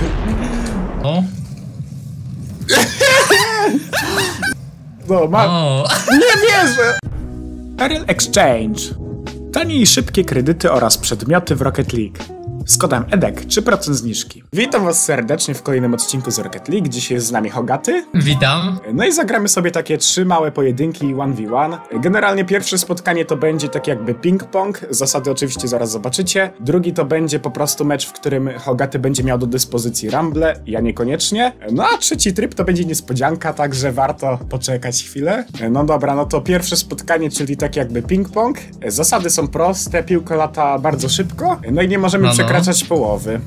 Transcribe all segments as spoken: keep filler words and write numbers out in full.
O. No, ma... O. Nie wierzę! Ariel Exchange. Tanie i szybkie kredyty oraz przedmioty w Rocket League. Z kodem EDEK trzy procent zniżki. Witam was serdecznie w kolejnym odcinku z Rocket League. Dzisiaj jest z nami Hogaty. Witam. No i zagramy sobie takie trzy małe pojedynki jeden na jeden. Generalnie pierwsze spotkanie to będzie tak jakby ping-pong. Zasady oczywiście zaraz zobaczycie. Drugi to będzie po prostu mecz, w którym Hogaty będzie miał do dyspozycji Rumble, ja niekoniecznie. No a trzeci tryb to będzie niespodzianka, także warto poczekać chwilę. No dobra, no to pierwsze spotkanie, czyli tak jakby ping-pong. Zasady są proste, piłka lata bardzo szybko. No i nie możemy no, no. przekraczać połowy.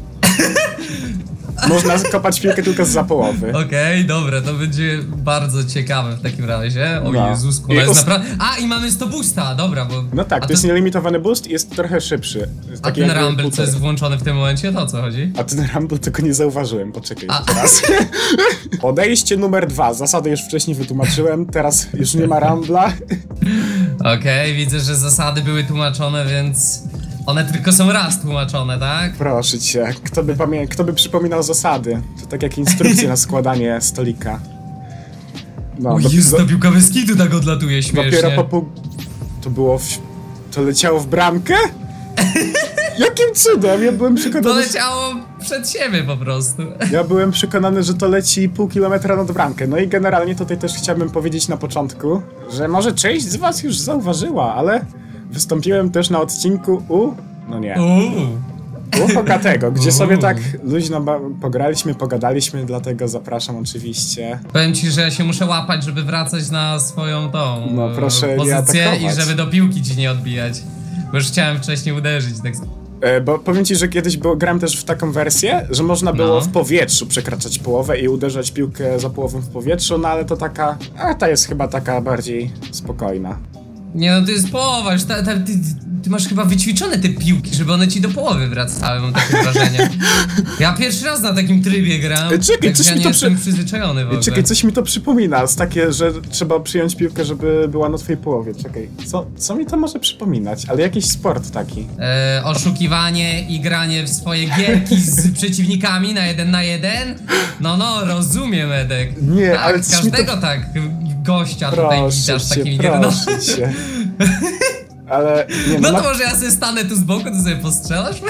Można kopać piłkę tylko zza połowy. Okej, okay, dobra, to będzie bardzo ciekawe w takim razie. O no. Jezusku, to jest naprawdę... A, i mamy sto boosta, dobra, bo... No tak, to, to jest nielimitowany boost i jest trochę szybszy. A ten Rumble, co jest włączony w tym momencie, to o co chodzi? A ten Rumble tylko nie zauważyłem, poczekaj A. teraz. Podejście numer dwa, zasady już wcześniej wytłumaczyłem, teraz już nie ma Rumbla. Okej, okay, widzę, że zasady były tłumaczone, więc... One tylko są raz tłumaczone, tak? Proszę cię, kto by, pamię kto by przypominał zasady? To tak jak instrukcje na składanie stolika. No, o Jezu, ta piłka bez kitu tak odlatuje śmiesznie. Dopiero po pół... To było w... To leciało w bramkę? Jakim cudem? Ja byłem przekonany... To leciało przed siebie po prostu. Ja byłem przekonany, że to leci pół kilometra nad bramkę. No i generalnie tutaj też chciałbym powiedzieć na początku, że może część z was już zauważyła, ale... Wystąpiłem też na odcinku u... No nie. Uuu. U Hogatego, gdzie Uuu. sobie tak luźno pograliśmy, pogadaliśmy, dlatego zapraszam oczywiście. Powiem ci, że ja się muszę łapać, żeby wracać na swoją tą no, proszę pozycję i żeby do piłki ci nie odbijać. Bo już chciałem wcześniej uderzyć. Tak... E, bo powiem ci, że kiedyś było, grałem też w taką wersję, że można było no. w powietrzu przekraczać połowę i uderzać piłkę za połową w powietrzu, no ale to taka... A ta jest chyba taka bardziej spokojna. Nie no, to jest połowa, już ta, ta, ty, ty masz chyba wyćwiczone te piłki, żeby one ci do połowy wracały, mam takie wrażenie. Ja pierwszy raz na takim trybie gram, Czekaj, coś ja mi nie to jestem przy... przyzwyczajony w ogóle. Czekaj, coś mi to przypomina, jest takie, że trzeba przyjąć piłkę, żeby była na twojej połowie, czekaj. Co, co mi to może przypominać? Ale jakiś sport taki. E, oszukiwanie i granie w swoje gierki z przeciwnikami na jeden na jeden? No no, rozumiem, Edek. Nie, tak, ale coś każdego mi to... tak gościa proszę tutaj witasz takimi proszę cię. Ale nie, no, no to na... może ja sobie stanę tu z boku, to sobie postrzelasz?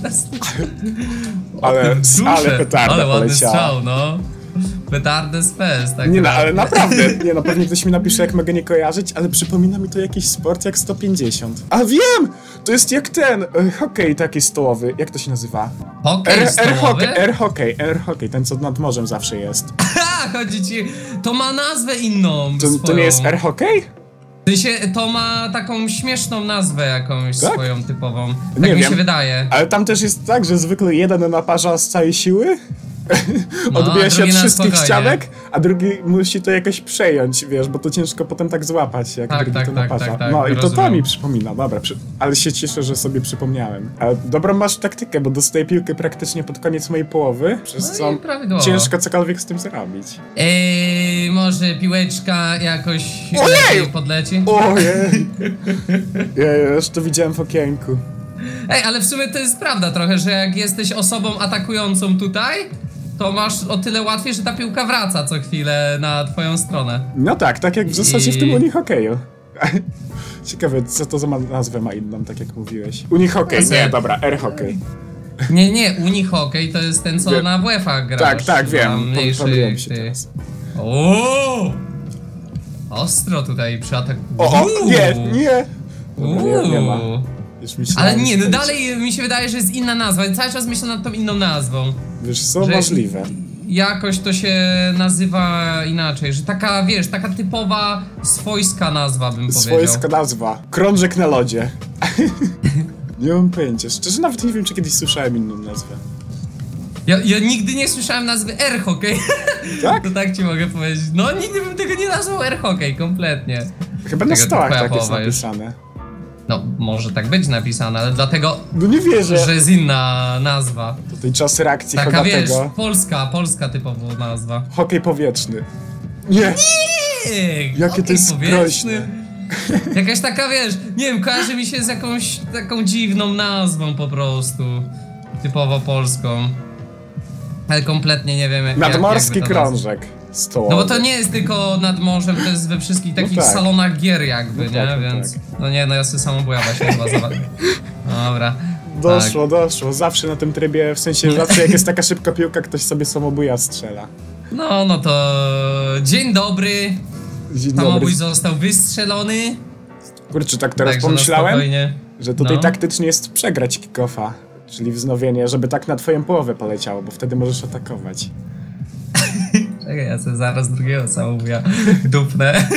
ale, ale petarda ale ładny poleciała. strzał, no. Petardę z fest, tak. Nie no, ale naprawdę, nie no, pewnie ktoś mi napisze, jak mogę nie kojarzyć, ale przypomina mi to jakiś sport jak sto pięćdziesiąt. A wiem! To jest jak ten, e, hokej taki stołowy, jak to się nazywa? Hokej stołowy? Air-hokej, air-hokej, ten co nad morzem zawsze jest. Ha, chodzi ci, to ma nazwę inną To, to nie jest air-hokej? W sensie, to ma taką śmieszną nazwę jakąś tak? swoją typową. Tak nie mi wiem. się wydaje. Ale tam też jest tak, że zwykle jeden naparza z całej siły, no, odbija się od wszystkich spokojnie. ścianek, a drugi musi to jakoś przejąć, wiesz, bo to ciężko potem tak złapać, jak tak, drugi tak, to tak, naparza. tak, tak, no rozumiem. i to to mi przypomina, dobra, przy... ale się cieszę, że sobie przypomniałem. Ale dobrą masz taktykę, bo dostaję piłkę praktycznie pod koniec mojej połowy, przez no co ciężko cokolwiek z tym zrobić. Eee, może piłeczka jakoś Ojej! podleci? Ojej! Ja już to widziałem w okienku. Ej, ale w sumie to jest prawda trochę, że jak jesteś osobą atakującą tutaj, to masz o tyle łatwiej, że ta piłka wraca co chwilę na twoją stronę. No tak, tak jak w zasadzie I... w tym unihokeju. Ciekawe, co to za nazwę ma inną, tak jak mówiłeś. Unihokej, no, nie, dobra, air-hokej. Nie, nie, unihokej to jest ten, co Wie... na W F a grasz. Tak, tak, wiem, pomyliłem się ty... teraz. Ooo! Ostro tutaj przy ataku. O, o, nie, nie! Dobra, nie, nie ma. Ale nie, no dalej mi się wydaje, że jest inna nazwa. Cały czas myślę nad tą inną nazwą. Wiesz co, możliwe. Jakoś to się nazywa inaczej, że taka, wiesz, taka typowa swojska nazwa, bym powiedział. Swojska nazwa. Krążek na lodzie. Nie mam pojęcia. Szczerze nawet nie wiem, czy kiedyś słyszałem inną nazwę. Ja, ja nigdy nie słyszałem nazwy air-hockey. Tak? To tak ci mogę powiedzieć. No nigdy bym tego nie nazwał air-hockey, kompletnie. Chyba na stołach tak jest napisane. No, może tak być napisane, ale dlatego, no nie wierzę, że jest inna nazwa. Tutaj czas reakcji taka, Hogatego. Wiesz, polska, polska typowo nazwa. Hokej powietrzny. Nie! Nie! Jakie to jest groźne. Jakaś taka, wiesz, nie wiem, kojarzy mi się z jakąś taką dziwną nazwą po prostu. Typowo polską. Ale kompletnie nie wiem jak... Nadmorski jakby to krążek stołowy. No bo to nie jest tylko nad morzem, to jest we wszystkich takich no tak. salonach gier jakby, no nie? tak, no Więc... tak. No nie, no ja sobie samobuja właśnie chyba zobaczę. Dobra. Doszło, tak. doszło. Zawsze na tym trybie, w sensie zawsze jak jest taka szybka piłka, ktoś sobie samobuja strzela. No, no to... Dzień dobry. Dzień Samobój dobry. został wystrzelony. Kurczę, tak teraz Także pomyślałem, że tutaj no. taktycznie jest przegrać kick-offa. Czyli wznowienie, żeby tak na twoją połowę poleciało, bo wtedy możesz atakować. Czekaj, ja sobie zaraz drugiego samobuja dupnę.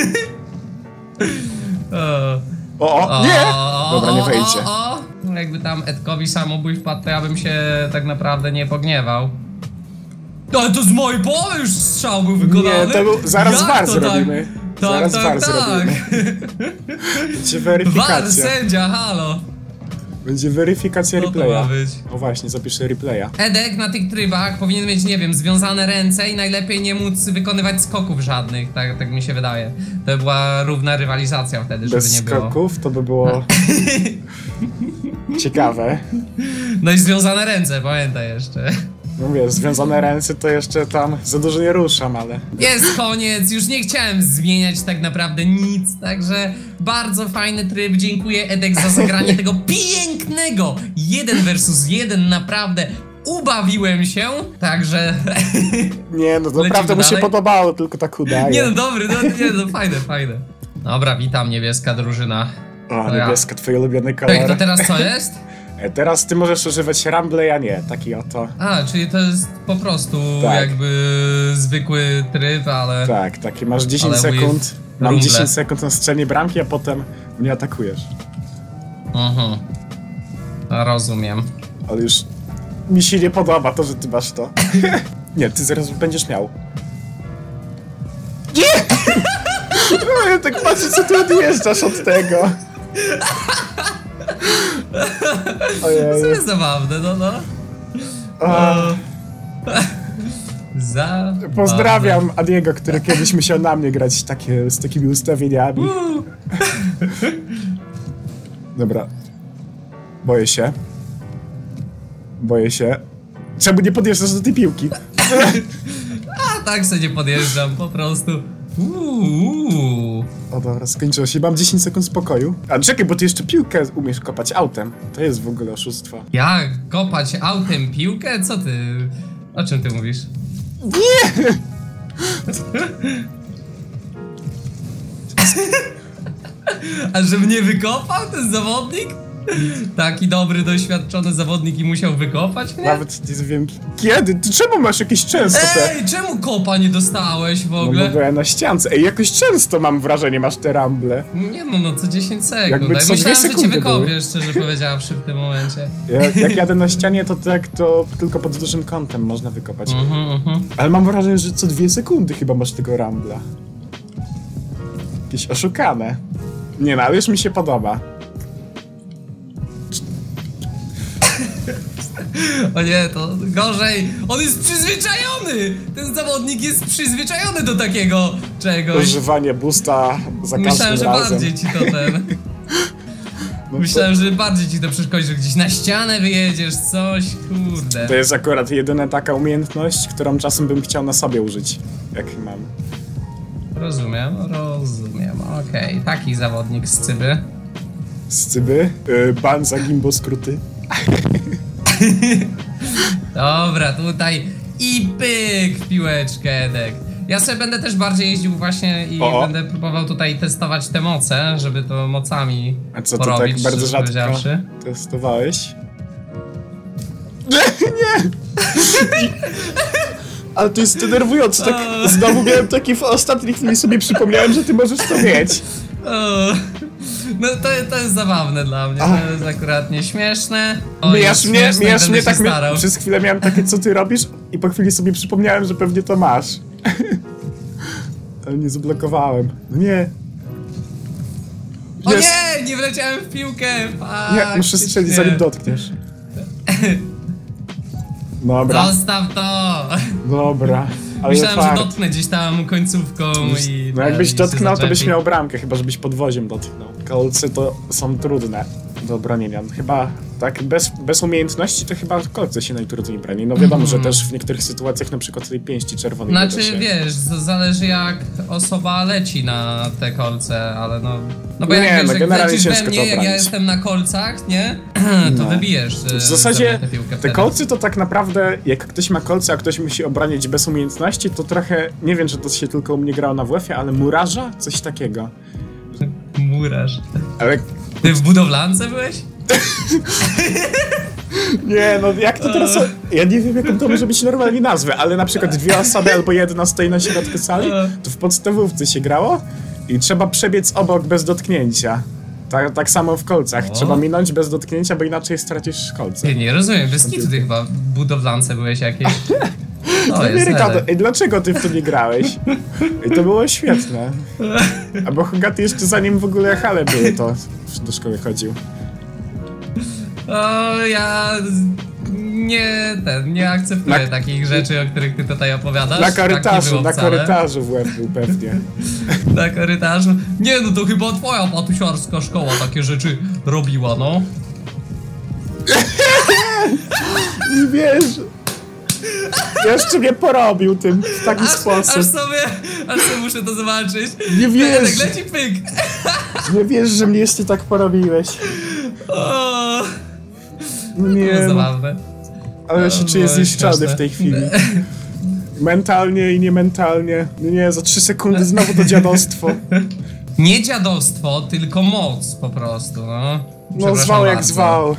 o. O, o, nie! Dobra, nie wejdzie. O, o. Jakby tam Edkowi samobój wpadł, to ja bym się tak naprawdę nie pogniewał. Ale to z mojej połowy już strzał był wykonany. Nie, to był, zaraz Jak war to zrobimy. Tak, zaraz tak, war tak. zrobimy. Będzie War, weryfikacja. sędzia, halo. Będzie weryfikacja Co to replaya. ma być? O właśnie, zapiszę replaya. Edek na tych trybach powinien mieć, nie wiem, związane ręce i najlepiej nie móc wykonywać skoków żadnych, tak, tak mi się wydaje. To była równa rywalizacja wtedy, żeby Bez nie było. skoków to by było ciekawe. No i związane ręce, pamiętaj jeszcze. No wiesz, związane ręce to jeszcze tam za dużo nie ruszam, ale... Jest koniec, już nie chciałem zmieniać tak naprawdę nic, także bardzo fajny tryb, dziękuję Edek za zagranie tego pięknego jeden versus jeden, naprawdę ubawiłem się, także... Nie, no to Lecimy naprawdę mu się dalej? podobało, tylko tak udaje. Nie no dobry, no, nie no fajne, fajne. Dobra, witam niebieska drużyna. O, To ja. niebieska, twój ulubiony kolor. Ej, to teraz co jest? E, Teraz ty możesz używać Rumble, ja nie, taki oto. A, czyli to jest po prostu Tak. jakby zwykły tryb, ale... Tak, taki masz dziesięć Ale with sekund. Mam rumble. dziesięć sekund na strzelenie bramki, a potem mnie atakujesz. Mhm. Rozumiem. Ale już mi się nie podoba to, że ty masz to. Nie, ty zaraz będziesz miał. Nie! No, ja tak patrzę, co ty odjeżdżasz od tego. To Ojej. jest zabawne, no no. A, Zabawne. pozdrawiam Adiego, który kiedyś musiał na mnie grać takie, z takimi ustawieniami. Uuu. Dobra. Boję się. Boję się. Czemu nie podjeżdżasz do tej piłki? A tak sobie nie podjeżdżam, po prostu. Uuu. O dobra, skończyło się. Mam dziesięć sekund spokoju. A czekaj, bo ty jeszcze piłkę umiesz kopać autem. To jest w ogóle oszustwo. Jak kopać autem piłkę? Co ty? O czym ty mówisz? Nie! A że mnie wykopał ten zawodnik? Taki dobry, doświadczony zawodnik i musiał wykopać mnie? Nawet nie wiem kiedy. Ty czemu masz jakieś często te... Ej, czemu kopa nie dostałeś w No ogóle? bo byłem na ściance. Ej, jakoś często mam wrażenie, masz te rumble. Nie no, no co dziesięć sekund. Jakby Ja co myślałem, dwie że cię sekundy wykopię, były. szczerze powiedziawszy, w tym momencie. Jak, jak jadę na ścianie, to tak, to tylko pod dużym kątem można wykopać. Mhm, mhm. Ale mam wrażenie, że co dwie sekundy chyba masz tego rumbla. Jakieś oszukane. Nie no, ale już mi się podoba. O nie, to gorzej. On jest przyzwyczajony! Ten zawodnik jest przyzwyczajony do takiego czegoś. Używanie boosta za każdym Myślałem, że razem. bardziej ci to ten... No to, Myślałem, że bardziej ci to przeszkodzi, że gdzieś na ścianę wyjedziesz, coś, kurde. to jest akurat jedyna taka umiejętność, którą czasem bym chciał na sobie użyć. Jak mam. Rozumiem, rozumiem, okej. Taki zawodnik z cyby. Z cyby. Yy, ban za gimbo skróty. Dobra, tutaj i pyk w piłeczkę, Edek. Ja sobie będę też bardziej jeździł właśnie i O. będę próbował tutaj testować te moce, żeby to mocami A co, to porobić, tak bardzo szczerze rzadko powiedziawszy. testowałeś? Nie, nie! Ale to jest denerwujące, tak znowu miałem taki w ostatniej chwili sobie przypomniałem, że ty możesz to mieć. O, no to, to jest zabawne dla mnie, Ach. to jest akurat nieśmieszne. O, Mijasz jest mnie, śmieszne i mijasz będę mnie się tak, mnie, starał. przez chwilę miałem takie, co ty robisz i po chwili sobie przypomniałem, że pewnie to masz. Ale nie zablokowałem. No nie. O Jest. nie, nie wleciałem w piłkę! Nie, muszę strzelić zanim dotkniesz. Dobra, Zostaw to! dobra. Ale Myślałem, fakt. że dotknę gdzieś tam końcówką i... No jakbyś i się dotknął, to byś zaczepi. miał bramkę, chyba żebyś podwoziem dotknął. Kolce to są trudne do bronienia. Chyba tak bez, bez umiejętności to chyba kolce się najtrudniej broni. No wiadomo, mm. że też w niektórych sytuacjach na przykład tej pięści czerwonej. Znaczy się... wiesz, zależy jak osoba leci na te kolce, ale no... No bo jak nie, wiesz, no, jak generalnie lecisz ciężko we mnie, to jak ja obronić. jestem na kolcach, nie? To no. wybijesz w zasadzie tę piłkę te wtedy. kolce to tak naprawdę, jak ktoś ma kolce, a ktoś musi obronić bez umiejętności, to trochę, nie wiem, czy to się tylko u mnie grało na W F ie, ale murarza? Coś takiego. Murarz. Ale... Ty w budowlance byłeś? Nie, no jak to teraz... Ja nie wiem, jaką to może być normalnie nazwę, ale na przykład dwie osoby albo jedna stoi na środku sali, to w podstawówce się grało i trzeba przebiec obok bez dotknięcia. Tak, tak samo w kolcach. O. Trzeba minąć bez dotknięcia, bo inaczej stracisz kolce. Ty nie rozumiem, bez kitu ty chyba w budowlance byłeś jakieś. To Ameryka, i dlaczego ty w to nie grałeś? I to było świetne. Albo Hogaty jeszcze zanim w ogóle hale były, to do szkoły chodził. O, ja nie ten, nie akceptuję na, takich rzeczy, o których ty tutaj opowiadasz. Na korytarzu, tak na korytarzu w łeb był pewnie. Na korytarzu. Nie no, to chyba twoja patusiarska szkoła takie rzeczy robiła, no. Nie wierzę. Jeszcze mnie porobił tym w taki aż, sposób. Aż sobie, aż sobie muszę to zobaczyć. Nie wierzę. Tak leci pyk. Nie wierzę, że mnie jeszcze tak porobiłeś. O, nie, to no. zabawne. Ale ja się czuję zniszczony śmieszne. w tej chwili. Mentalnie i niementalnie. Nie, za trzy sekundy znowu to dziadostwo. Nie dziadostwo, tylko moc po prostu, no. No zwał jak bardzo. zwał.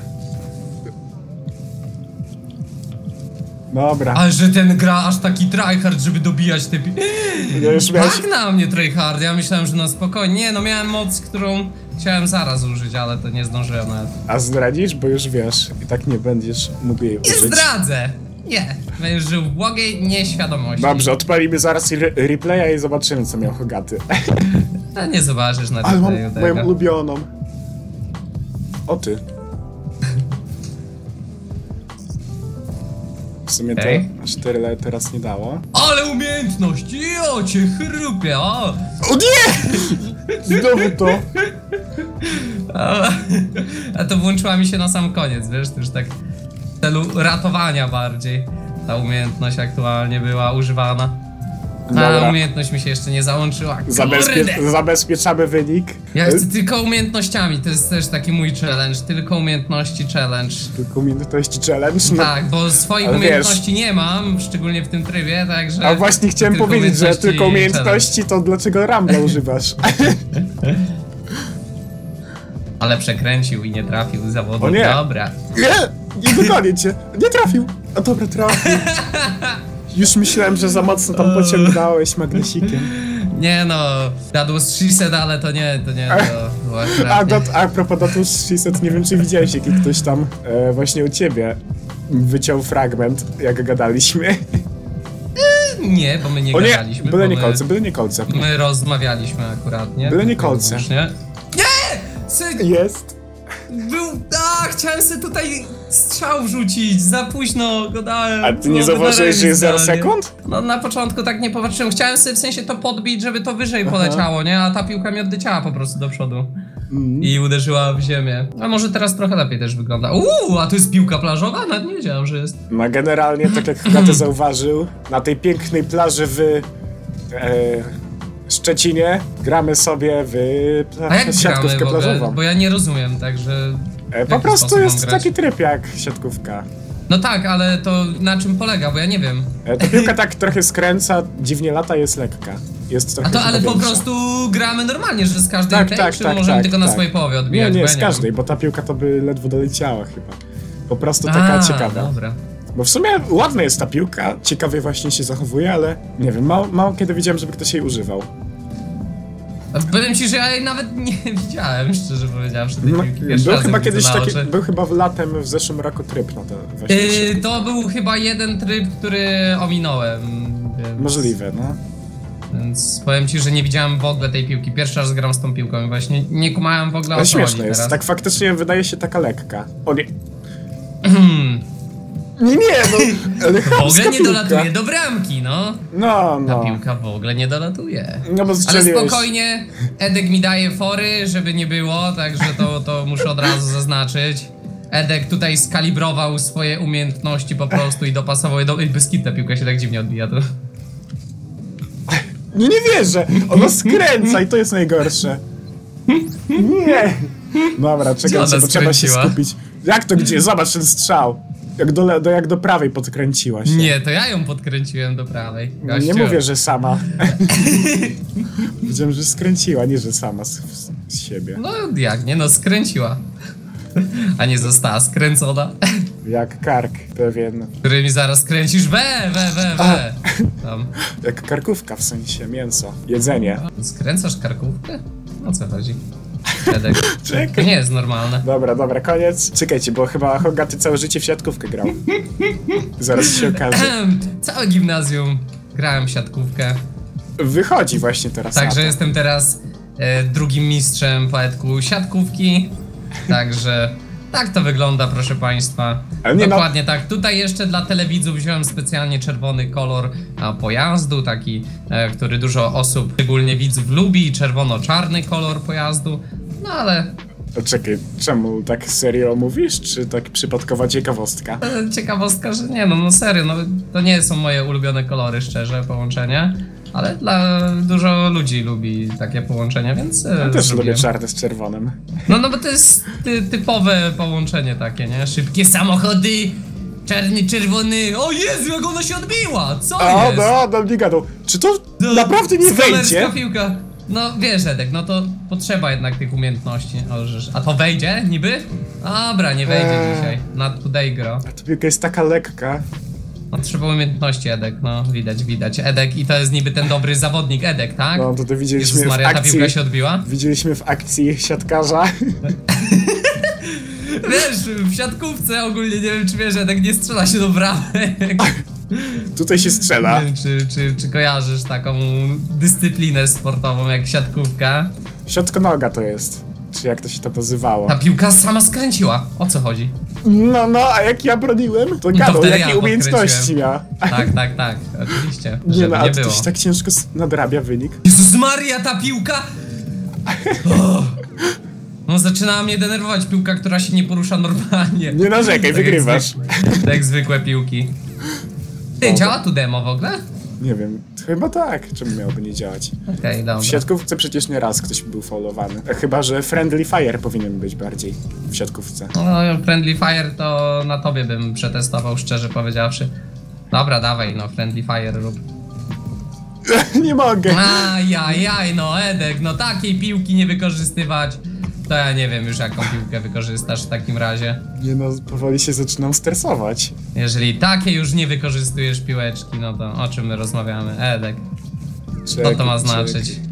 Dobra. Ale że ten gra aż taki tryhard, żeby dobijać te pi... Ja już miałeś... Tak na mnie tryhard, ja myślałem, że no spokojnie. Nie no, miałem moc, którą chciałem zaraz użyć, ale to nie zdążyłem nawet. A zdradzisz? Bo już wiesz, i tak nie będziesz mógł jej Nie użyć. zdradzę! Nie, będziesz żył w błogiej nieświadomości. Dobrze, odpalimy zaraz re replaya i zobaczymy, co miał Hogaty. A nie zobaczysz na Ale mam replayu moją tego. ulubioną. O ty. W sumie Okej. to aż tyle teraz nie dało. Ale umiejętność! Jo, cię chrupie, o! O nie! Znowu to. A, a to włączyła mi się na sam koniec, wiesz, to już tak w celu ratowania bardziej ta umiejętność aktualnie była używana. A Dobra. umiejętność mi się jeszcze nie załączyła. Zabezpie Kurde! zabezpieczamy wynik. Ja chcę tylko umiejętnościami, to jest też taki mój challenge, tylko umiejętności challenge. Tylko umiejętności challenge. No. Tak, bo swoich Ale umiejętności nie mam, szczególnie w tym trybie, także... A właśnie chciałem tylko powiedzieć, że umiejętności tylko umiejętności, to dlaczego Rambla używasz? Ale przekręcił i nie trafił zawodnik. O nie. Dobra. Nie! Nie dogonię cię! Nie trafił! A dobra, trafił. Już myślałem, że za mocno tam pociągnąłeś magnesikiem. Nie no, that was she said, ale to nie, to nie, to było A, akurat dat, a propos Datus sześćset, nie wiem, czy widziałeś, jaki ktoś tam e, właśnie u ciebie wyciął fragment, jak gadaliśmy. nie. Nie, bo my nie O nie! gadaliśmy. Byle bo nie my- kolce, byle nie kolce. My rozmawialiśmy akurat, nie? Byle nie Tylko kolce. wyłącznie. Nie! Sy Jest. był... A, chciałem sobie tutaj strzał wrzucić, za późno go dałem. A ty nie No, zauważyłeś, że jest zero idealnie. sekund? No na początku tak nie popatrzyłem, chciałem sobie w sensie to podbić, żeby to wyżej poleciało, nie? A ta piłka mi odleciała po prostu do przodu. Mm. I uderzyła w ziemię. A może teraz trochę lepiej też wygląda. Uuu, a to jest piłka plażowa? Nawet nie wiedziałem, że jest. No generalnie, tak jak Hogaty zauważył, na tej pięknej plaży w e, Szczecinie gramy sobie w pla A jak gramy siatkówkę w ogóle? plażową. Bo ja nie rozumiem, także... E, w po jaki prostu sposób jest mam grać? taki tryb jak siatkówka. No tak, ale to na czym polega, bo ja nie wiem. E, ta piłka tak trochę skręca, dziwnie lata, jest lekka. Jest trochę A to ale chyba po większa. prostu gramy normalnie, że z każdej Tak, tej, tak, czy tak, możemy tak, tylko na tak. swojej połowie Nie, odbijać? nie, Bo z ja nie każdej, wiem. bo ta piłka to by ledwo doleciała chyba. Po prostu taka A, ciekawa. dobra. Bo w sumie ładna jest ta piłka, ciekawie właśnie się zachowuje, ale nie wiem, mało, mało kiedy widziałem, żeby ktoś jej używał. A powiem ci, że ja jej nawet nie widziałem, szczerze powiedziawszy, tej No, piłki. Pierwszy był raz chyba ją kiedyś widzę na taki, oczy. był chyba w latem w zeszłym roku tryb na to właśnie. Yy, to był chyba jeden tryb, który ominąłem, więc... Możliwe, no. Więc powiem ci, że nie widziałem w ogóle tej piłki. Pierwszy raz gram z tą piłką i właśnie nie kumałem w ogóle o Ale co chodzi śmieszne jest, teraz. tak faktycznie wydaje się taka lekka. O nie. Nie, nie, no. Ale W ogóle nie piłka. dolatuje do bramki, no. No, Ta no. piłka w ogóle nie dolatuje. No bo Ale strzeliłeś. spokojnie, Edek mi daje fory, żeby nie było, także to, to muszę od razu zaznaczyć. Edek tutaj skalibrował swoje umiejętności po prostu i dopasował je do... Ej, bez kitu ta piłka się tak dziwnie odbija, to... Nie, nie wierzę! Ona skręca i to jest najgorsze. Nie! Dobra, czekajcie, ona bo trzeba się skręciła? skupić. Jak to gdzie? Zobacz ten strzał. Jak do, le- do, jak do prawej podkręciła się. Nie, to ja ją podkręciłem do prawej. No, nie Gościu. mówię, że sama. Widziałem, że skręciła, nie że sama z, z siebie. No jak nie, no skręciła. A nie została skręcona. Jak kark pewien. Który mi zaraz kręcisz. We, we, we, we. Tam. Jak karkówka w sensie, mięso. Jedzenie. Skręcasz karkówkę? O co chodzi? Edek. To Czekaj. nie jest normalne. Dobra, dobra, koniec. Czekajcie, bo chyba Hogaty całe życie w siatkówkę grał. Zaraz się okaże. Całe gimnazjum grałem w siatkówkę. Wychodzi właśnie teraz. na Także to. jestem teraz e, drugim mistrzem poetku siatkówki. Także tak to wygląda, proszę państwa. Ale nie, no- Dokładnie tak. Tutaj jeszcze dla telewidzów wziąłem specjalnie czerwony kolor a, pojazdu, taki, e, który dużo osób, szczególnie widzów, lubi. Czerwono-czarny kolor pojazdu. No ale O, czekaj, czemu tak serio mówisz, czy tak przypadkowa ciekawostka? e, ciekawostka, że nie no, no serio, no to nie są moje ulubione kolory, szczerze, połączenie. Ale dla dużo ludzi lubi takie połączenia, więc e, Ja też zrobiłem. lubię czarne z czerwonym. No, no bo to jest ty, typowe połączenie takie, nie? Szybkie samochody, czarny, czerwony. O Jezu, jak ona się odbiła! Co O, jest? no, no nie gadał. Czy to No, naprawdę nie skamerska wejdzie? piłka. No wiesz, Edek, no to potrzeba jednak tych umiejętności. O, żeż- A to wejdzie niby? Dobra, nie wejdzie Eee. dzisiaj. Not today, gro. A ta piłka jest taka lekka. No trzeba umiejętności, Edek, no widać, widać. Edek i to jest niby ten dobry zawodnik, Edek, tak? No, to, to widzieliśmy Jezus w Maria, ta akcji. piłka się odbiła? Widzieliśmy w akcji siatkarza. Wiesz, w siatkówce ogólnie nie wiem, czy wiesz, Edek nie strzela się do bramek. Tutaj się strzela. Nie wiem, czy, czy, czy kojarzysz taką dyscyplinę sportową jak siatkówka? Siatkonoga to jest. Czy jak to się to nazywało? Ta piłka sama skręciła. O co chodzi? No, no, a jak ja broniłem, to gadał, wtedy jakie ja umiejętności podkręciłem. miała. Tak, tak, tak, oczywiście. Nie Żeby no, a nie to, było. to się tak ciężko s- nadrabia wynik. Jezus Maria, ta piłka! O! No zaczynała mnie denerwować piłka, która się nie porusza normalnie. Nie narzekaj, Tak jak wygrywasz. zwyk- Tak jak zwykłe piłki. Ty, działa tu demo w ogóle? Nie wiem, chyba tak. Czemu miałoby nie działać? Okej, W dobra. siatkówce przecież nie raz ktoś był foulowany. Chyba, że Friendly Fire powinien być bardziej w siatkówce. No, Friendly Fire to na tobie bym przetestował, szczerze powiedziawszy. Dobra, dawaj, no, Friendly Fire rób. Nie mogę. Ajajaj, no Edek, no takiej piłki nie wykorzystywać. To ja nie wiem już jaką piłkę wykorzystasz w takim razie. Nie no, powoli się zaczynam stresować. Jeżeli takie już nie wykorzystujesz piłeczki, no to o czym my rozmawiamy? Edek, co Czekaj, to ma znaczyć? czekaj.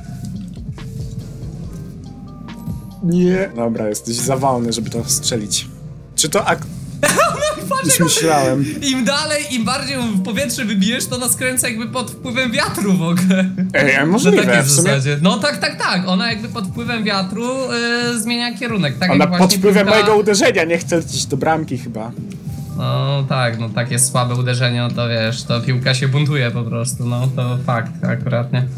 Nie. Dobra, jesteś za wolny, żeby to strzelić. Czy to ak... Już myślałem. Im dalej, im bardziej w powietrze wybijesz, to nas skręca jakby pod wpływem wiatru w ogóle. Ej, a Na możliwe, takiej w sumie. zasadzie. No tak, tak, tak. Ona jakby pod wpływem wiatru yy, zmienia kierunek. Tak Ona jak właśnie pod wpływem piłka- mojego uderzenia nie chce lecieć do bramki chyba. No tak, no takie słabe uderzenie, no to wiesz, to piłka się buntuje po prostu, no to fakt akurat, nie?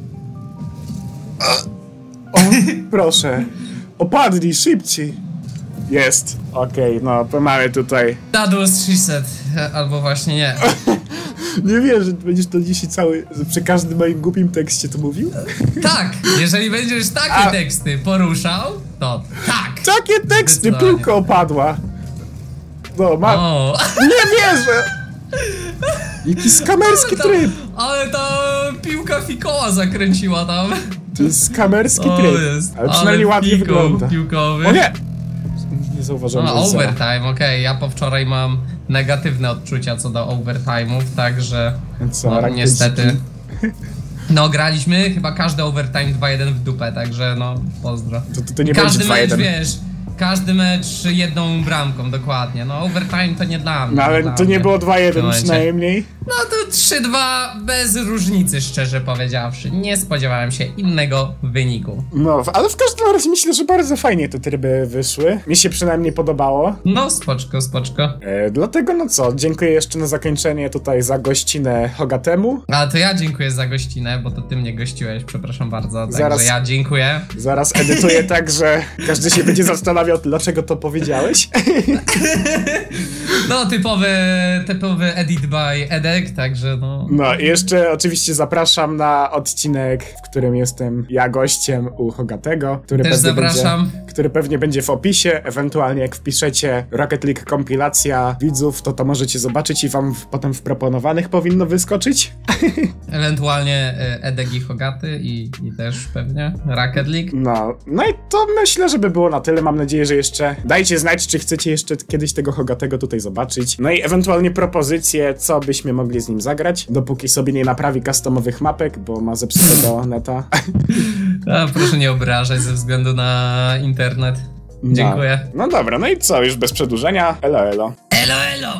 O, proszę. Opadnij szybciej. Jest. Okej, no to mamy tutaj. That was she said. Albo właśnie nie. Nie wiem, że będziesz to dzisiaj cały, przy każdym moim głupim tekście to mówił? Tak, jeżeli będziesz takie A- teksty poruszał, to tak. Takie teksty, Zdecydowanie. piłka opadła. No, ma... O, Nie wierzę! Jaki skamerski to, tryb! ale ta piłka fikoła zakręciła tam. To jest skamerski O, tryb. jest. Ale przynajmniej ładnie fikoł wygląda. Piłkowy. O nie! Nie zauważyłem, No, że jest zero. overtime, okej, ja po wczoraj mam negatywne odczucia co do overtime'ów, także Co, no, rank niestety. dziki? No, graliśmy chyba każdy overtime dwa jeden w dupę, także no, pozdro. To, to, to nie Każdy będzie dwa mecz, jeden. wiesz, Każdy mecz jedną bramką, dokładnie. No overtime to nie dla mnie. No ale dla to mnie nie było dwa jeden w tym momencie. przynajmniej. No to trzy dwa bez różnicy, szczerze powiedziawszy. Nie spodziewałem się innego wyniku. No, ale w każdym razie myślę, że bardzo fajnie te tryby wyszły. Mi się przynajmniej podobało. No spoczko, spoczko. E, dlatego no co, dziękuję jeszcze na zakończenie tutaj za gościnę Hogatemu. A to ja dziękuję za gościnę, bo to ty mnie gościłeś, przepraszam bardzo. Także Zaraz- ja dziękuję. Zaraz edytuję tak, że każdy się będzie zastanawiał, dlaczego to powiedziałeś. No typowy, typowy edit by Edek, także no... No i jeszcze oczywiście zapraszam na odcinek, w którym jestem ja gościem u Hogatego, który Też pewnie zapraszam. Będzie, który pewnie będzie w opisie, ewentualnie jak wpiszecie Rocket League kompilacja widzów, to to możecie zobaczyć i wam w, potem w proponowanych powinno wyskoczyć. Ewentualnie y, Edek i Hogaty i, i też pewnie Rocket League. No, no i to myślę, że by było na tyle. Mam nadzieję, że jeszcze dajcie znać, czy chcecie jeszcze kiedyś tego Hogatego tutaj zobaczyć. No i ewentualnie propozycje, co byśmy mogli z nim zagrać, dopóki sobie nie naprawi customowych mapek, bo ma zepsutego neta. A, proszę nie obrażać ze względu na internet. Dziękuję. No, no dobra, no i co, już bez przedłużenia. Elo, elo.